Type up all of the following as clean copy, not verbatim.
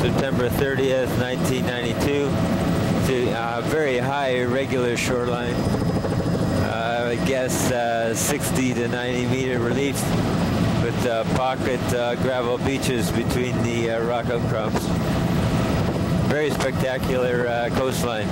September 30th, 1992. To a very high irregular shoreline. I guess 60 to 90 meter relief with pocket gravel beaches between the rock outcrops. Very spectacular coastline.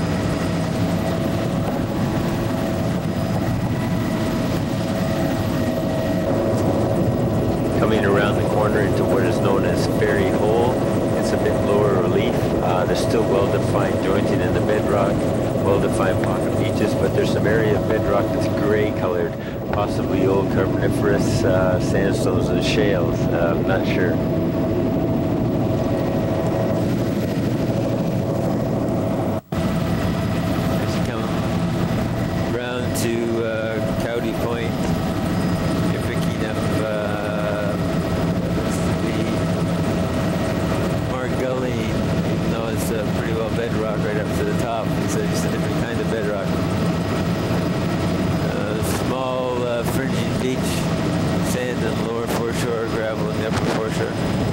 Coming around the corner into what is known as Ferry Hole. It's a bit lower relief. There's still well-defined jointing in the bedrock, well-defined pocket beaches, but there's some area of bedrock that's gray-colored, possibly old Carboniferous sandstones and shales. I'm not sure. As you come round to Cowdy Point, you're picking up pretty well bedrock right up to the top. It's just a different kind of bedrock. Small fringing beach, sand in the lower foreshore, gravel in the upper foreshore.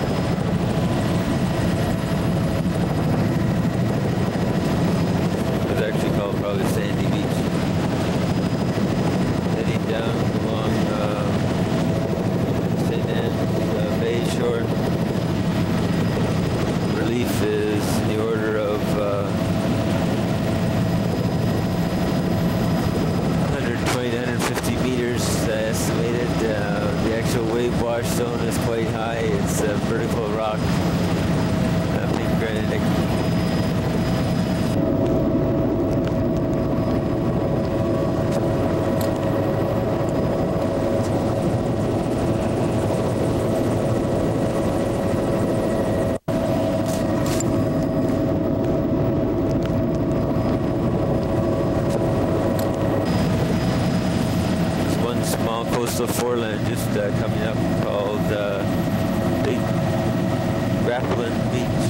It's actually called probably Sandy Beach. Heading down along St. Anne's Bay shore. Relief is in the order of 120 to 150 meters estimated. The actual wave wash zone is quite high. It's vertical rock, pink granitic. Coastal foreland just coming up called Big Grappling Beach.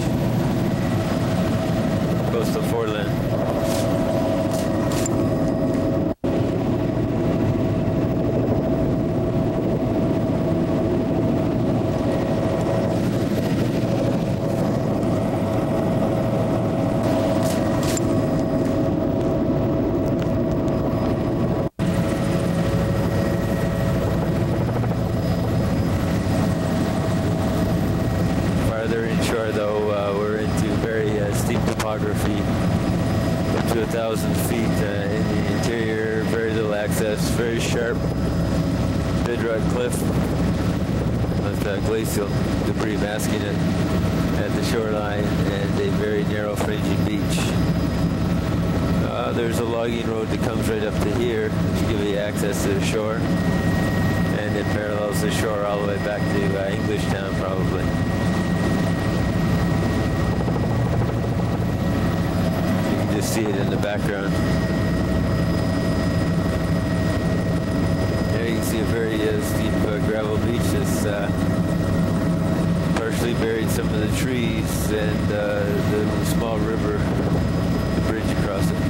Coastal foreland. Though we're into very steep topography, up to 1,000 feet in the interior, very little access, very sharp bedrock cliff with glacial debris masking it at the shoreline, and a very narrow fringing beach. There's a logging road that comes right up to here to give you access to the shore, and it parallels the shore all the way back to Englishtown probably. Just see it in the background. There you can see a very steep gravel beach that's partially buried some of the trees and the small river, the bridge across it.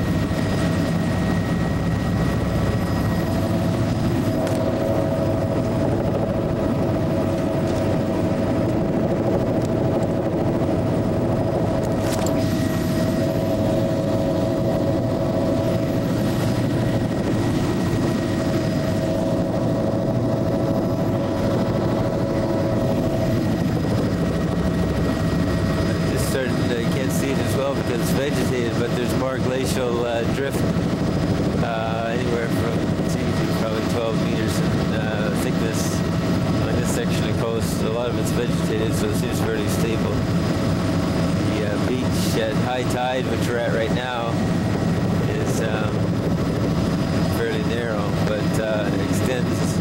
You can't see it as well because it's vegetated, but there's more glacial drift, anywhere from 2 to probably 12 meters in thickness on this section of coast. A lot of it's vegetated, so it seems fairly stable. The beach at high tide, which we're at right now, is fairly narrow, but extends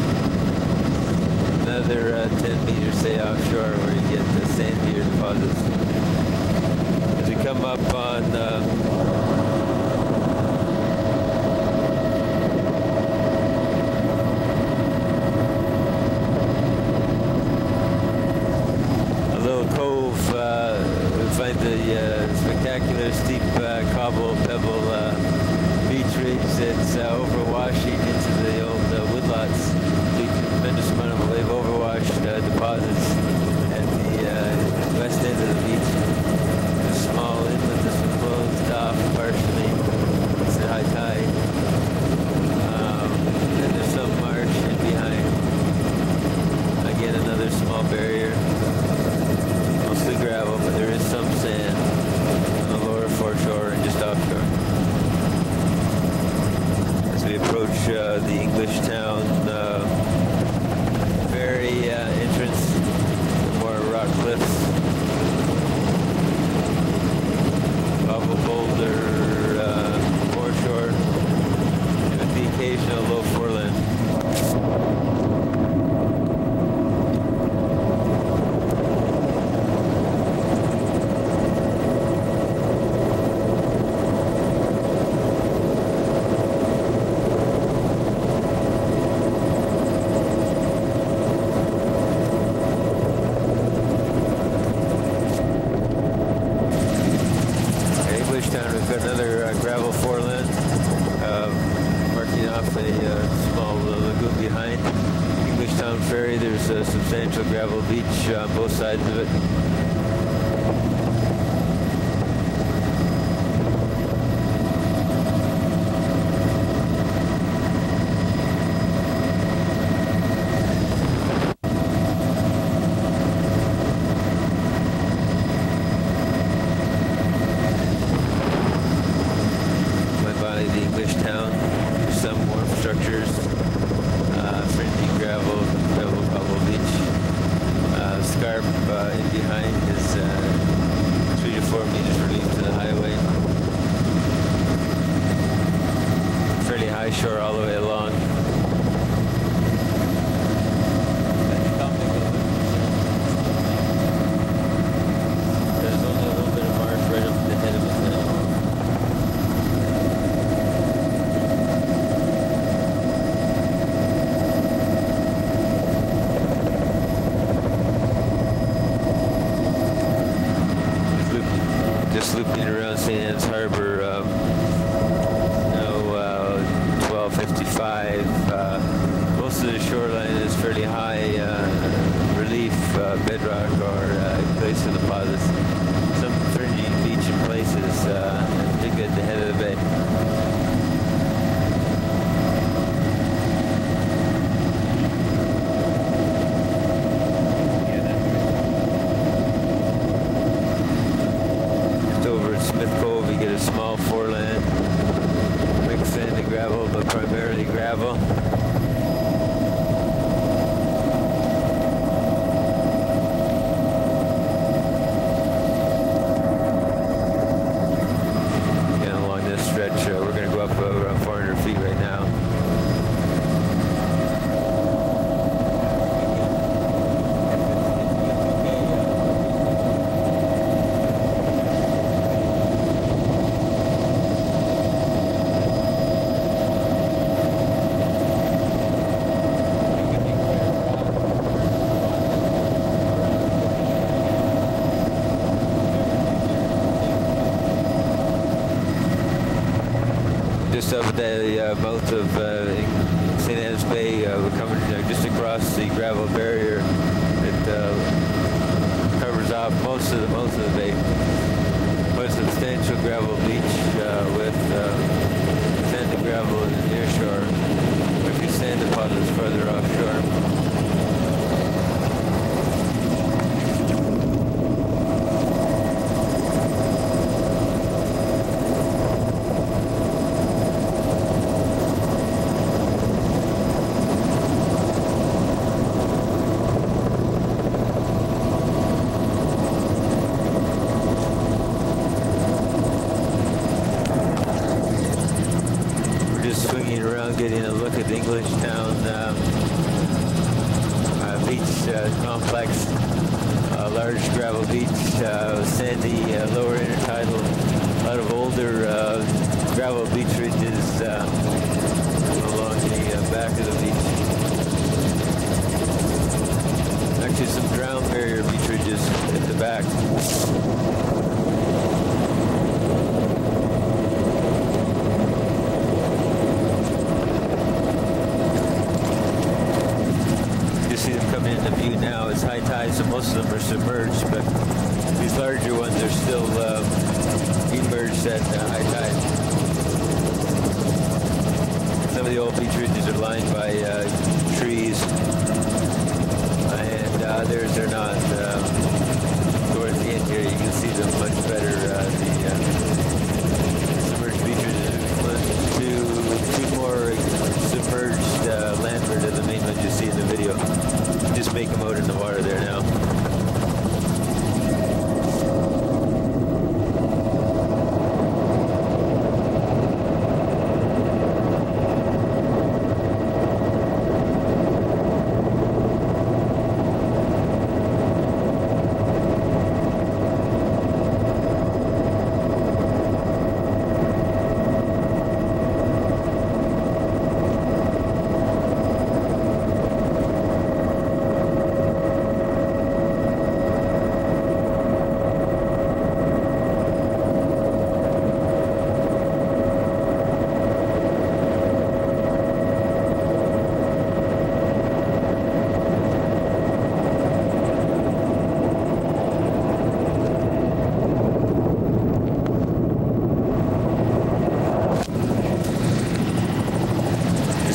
another 10 meters, say, offshore, where you get the sandier deposits. As we come up on a little cove, we find the spectacular steep cobble pebble beach ridge that's overwashing into the old woodlots. Tremendous amount of wave overwash deposits at the west end of the beach. the English Town ferry entrance, more rock cliffs, off a boulder foreshore, with the occasional low foreland. We've got another gravel foreland, marking off a small lagoon behind. Englishtown Ferry, there's a substantial gravel beach on both sides of it. The English Town, some wharf structures, fringy gravel cobble beach. Scarp in behind is 3 to 4 meters relief to the highway. Fairly high shore all the way along. There's only a little bit of marsh right up to the head of it now. Just looping around St. Anne's Harbor, 12:55. Most of the shoreline is fairly high relief, bedrock or glacial deposits. Some fringy beach in places, particularly at the head of the bay. Smith Cove, you get a small foreland, mixed sand and gravel, but primarily gravel. Again, along this stretch, we're going to go up around 400 feet right now. Just up at the mouth of St. Anne's Bay, we're coming just across the gravel barrier that covers off most of the bay. Quite a substantial gravel beach with sand and gravel in the near shore. A few sand deposits further offshore. Swinging around, getting a look at the Englishtown beach complex. Large gravel beach, sandy, lower intertidal, a lot of older gravel beach ridges along the back of the beach. Actually, some drown barrier beach ridges at the back. See them coming into view now. It's high tide, so most of them are submerged, but these larger ones are still emerged at high tide. Some of the old beach ridges are lined by trees, and theirs are not. Towards the end here, you can see them much better. The submerged beach ridges, two more submerged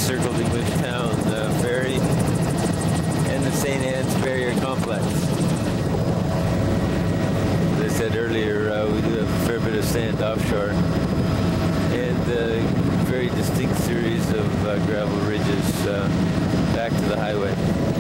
encircled English town ferry and the St. Anne's Barrier Complex. As I said earlier, we do have a fair bit of sand offshore and a very distinct series of gravel ridges back to the highway.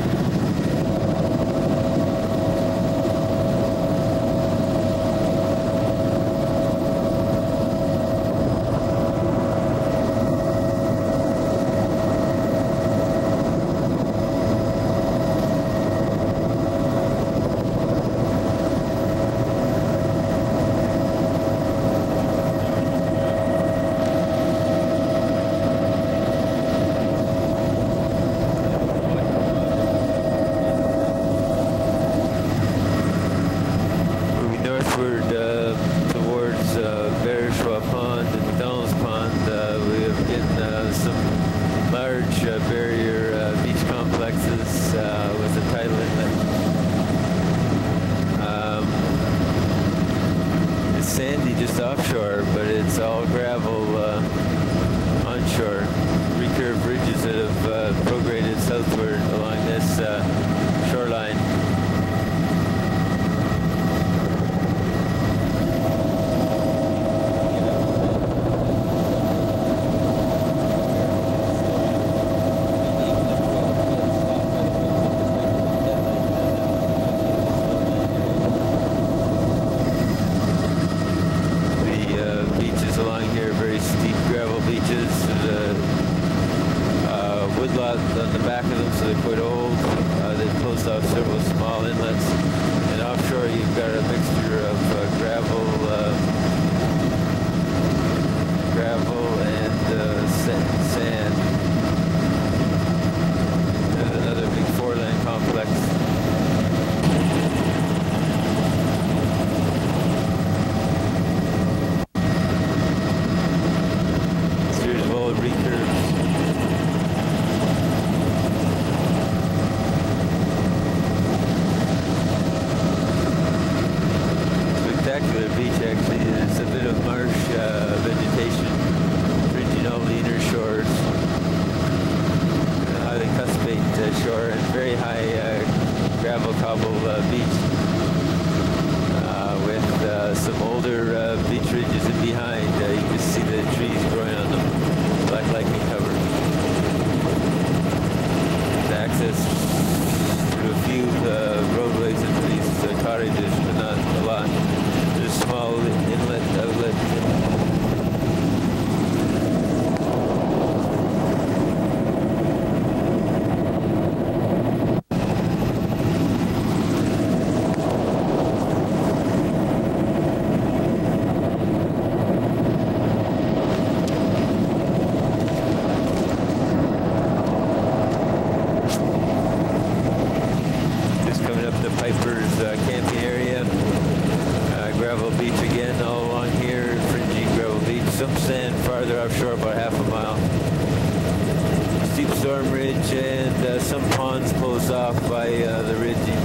Offshore, but it's all gravel onshore. Recurved ridges that have prograded southward along this shoreline. Woodlot on the back of them, so they're quite old. They've closed off several small inlets. And offshore you've got a mixture of gravel and sand. And another big foreland complex. Series of old recurves. Spectacular beach, actually. There's a bit of marsh vegetation fringing all the inner shores. Highly cuspate shore and very high gravel cobble beach with some older beach ridges in behind. You can see the trees growing on them, black lichen cover. There's access through a few roadways into these cottages, but not a lot. There's a small inlet, outlet. Piper's camping area, gravel beach again all along here, fringy gravel beach, some sand farther offshore, about half a mile. Steep storm ridge and some ponds closed off by the ridging.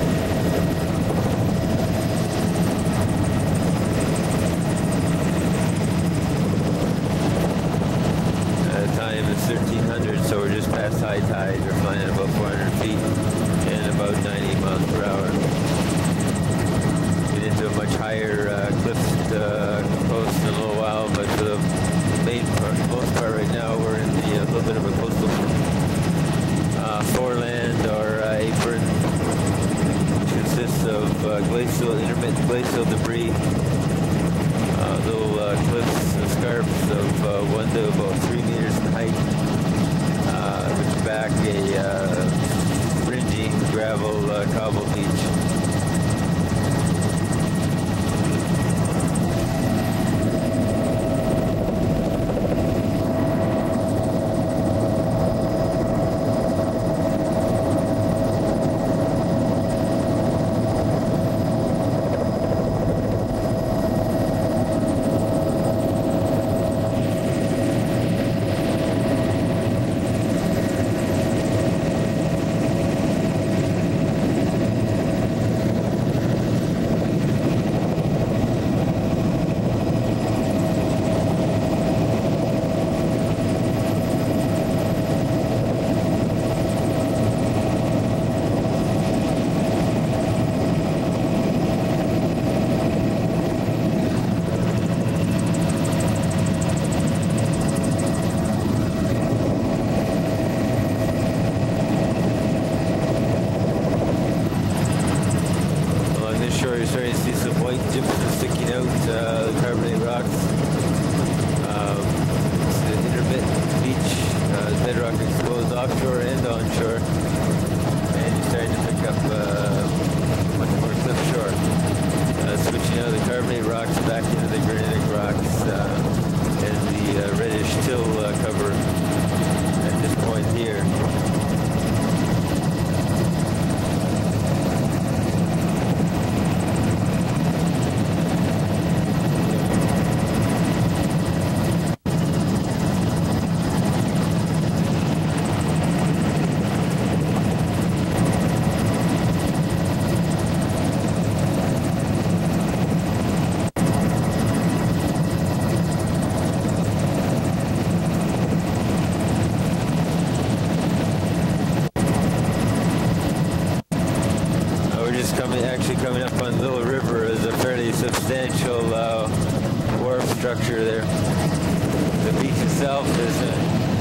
Time is 1300, so we're just past high tide. We're flying at about 400 feet and about 90 miles per hour. Get into a much higher cliff coast in a little while, but for the most part right now, we're in the little bit of a coastal foreland or apron, which consists of intermittent glacial debris. Little cliffs and scarps of 1 to about 3 meters in height, with back a fringy gravel cobble beach. structure there. The beach itself is a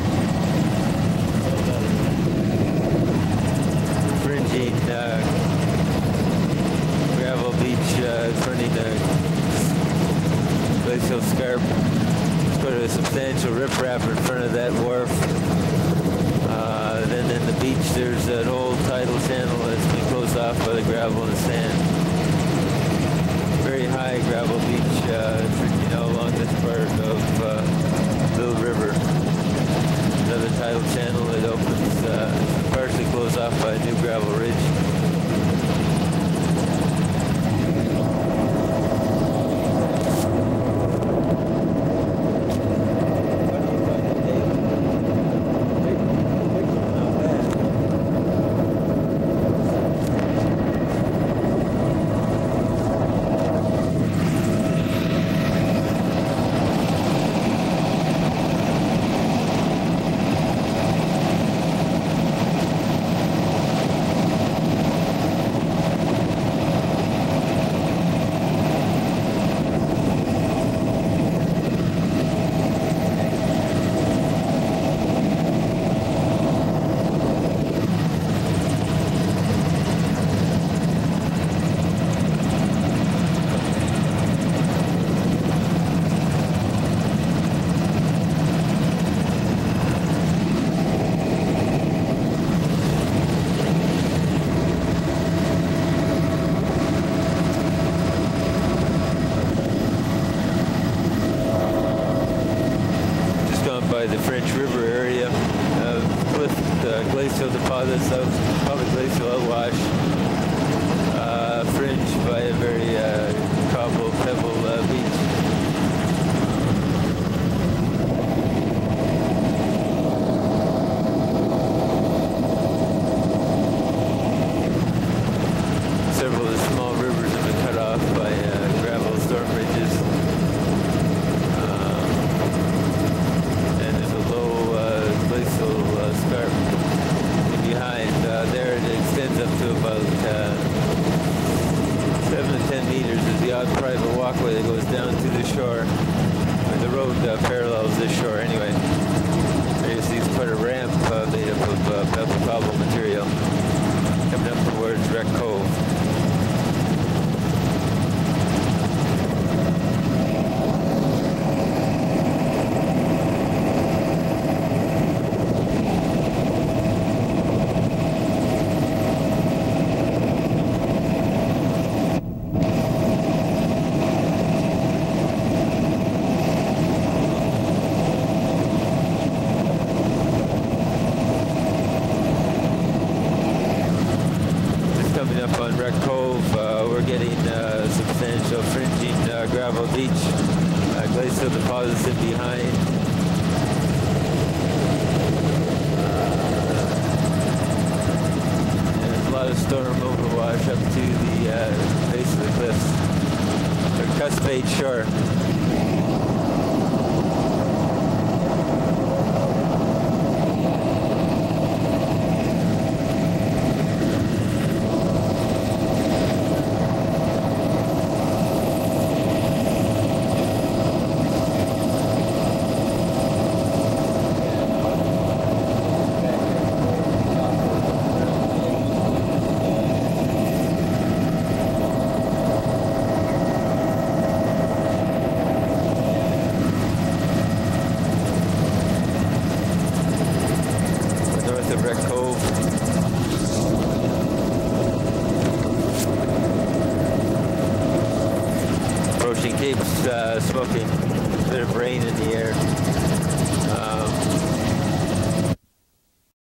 fringing gravel beach fronting the glacial scarp. There's quite a substantial riprap in front of that wharf. Then in the beach there's an old tidal channel that's been closed off by the gravel and sand. Very high gravel beach fringing all along this part of Little River. Another tidal channel that opens, partially closed off by a new gravel ridge. By the French River area with glacial deposits of probably glacial outwash, fringed by a very cobble pebble beach. Several of the small rivers have been cut off by gravel storm ridges. Glacial scarp behind. There it extends up to about 7 to 10 meters. There's the odd private walkway that goes down to the shore. The road parallels this shore anyway. There you see quite a ramp made up of pebble cobble material coming up towards Wreck Cove. Up on Wreck Cove, we're getting substantial fringing gravel beach, glacial deposits in behind. And a lot of storm overwash up to the base of the cliffs, or Cuspate Shore. Wreck Cove. Approaching Cape Smoking, a bit of rain in the air.